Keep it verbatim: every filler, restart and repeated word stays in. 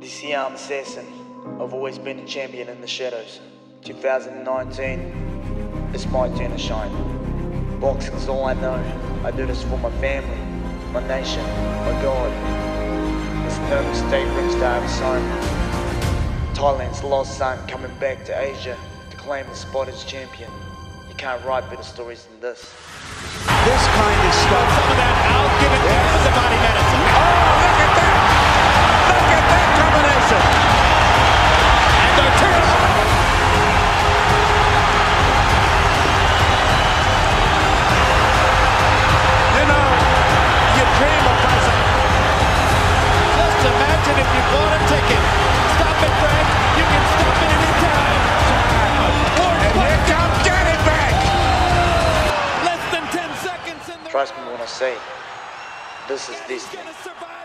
The Siam assassin. I've always been a champion in the shadows. two thousand nineteen, it's my turn to shine. Boxing's all I know. I do this for my family, my nation, my God. It's no mistake Ringstar is home. Thailand's lost son coming back to Asia to claim the spot as champion. You can't write better stories than this. This kind of stuff. Some of that out, give it down to the body medicine. Oh, look at that! Look at that combination! And they're terrible! You know, you dream of pricing. Just imagine if you bought a ticket. Stop it, Frank. You can stop it any time. And here comes Get It Back! Less than ten seconds in the... Trust me when I say, this is destiny. Gonna survive.